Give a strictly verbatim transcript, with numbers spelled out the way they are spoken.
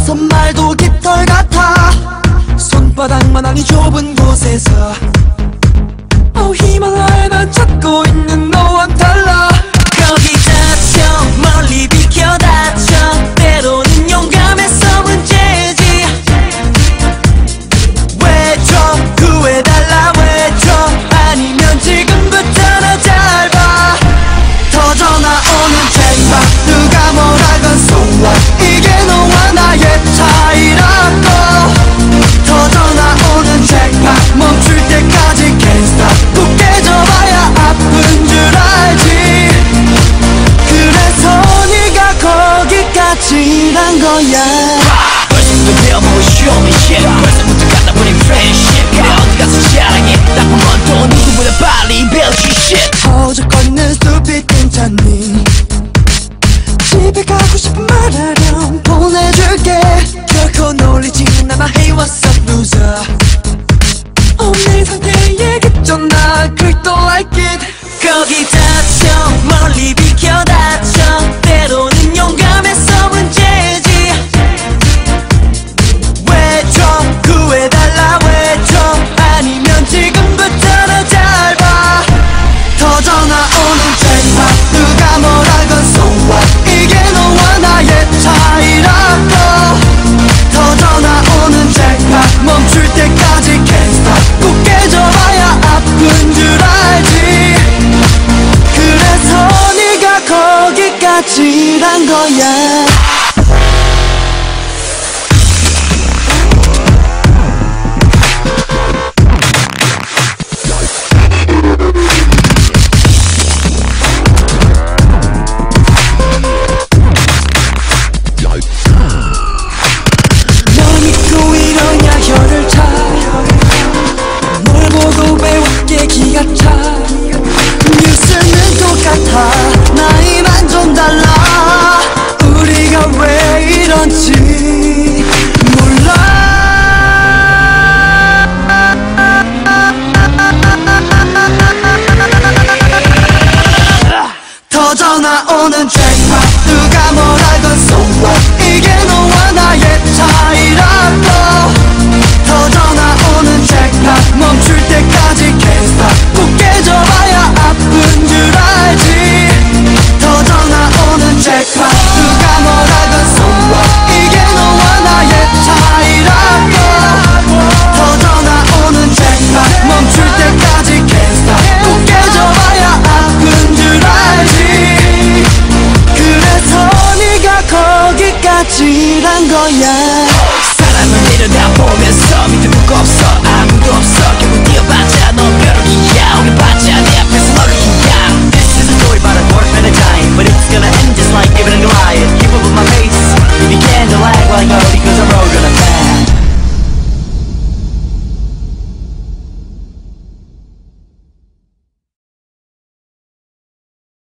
다섯 말도 깃털 같아. 손바닥만하니 좁은 곳에서 어 히말라야만 찾고 있는 너와는 달라. 거기 다쳐 멀리 비켜 다쳐 때로는 용감해서 문제지. 외쳐 구해달라 외쳐 아니면 지금부터 너 잘 봐. 터져나오는 쟁반 누가 뭐라건 so what 이게 너와 나의 차이라고. 터져나오는 쟁반 멈출 때까지 can't stop. 굳게 접어야 아픈 줄 알지. 그래서 네가 거기까지란 거야. 벌써부터 배워보고 show me shit. 벌써부터 갖다 버린 friendship. 그래 어디 가서 자랑해. 나쁜 건또 누구보다 빨리 배우지 shit. 허우적거리는 stupid 괜찮니? 집에 가고 싶은 말하렴 보내줄게. 결코 놀리지는 않아. Hey what's up loser. 어, 내 상태에 급전나 그립도 like it. 거기 다쳐 멀리 비켜 다쳐 때로는 용감해서 문제지. 외쳐 구해달라 외쳐 아니면 지금부터 너 잘 봐. 터져나오는 쟁반 누가 뭐라건 so what 이게 너와 나의 차이라고. 터져나오는 쟁반 멈출 때까지 can't stop. 굳게 접어야 아픈 줄 알지. 그래서 네가 거기까지란 거야. 널 믿고 이러냐 혀를 차. 널 보고 왜 깨기가 차. 뉴스는 똑같아 나이만 좀 달라. 우리가 왜 이런지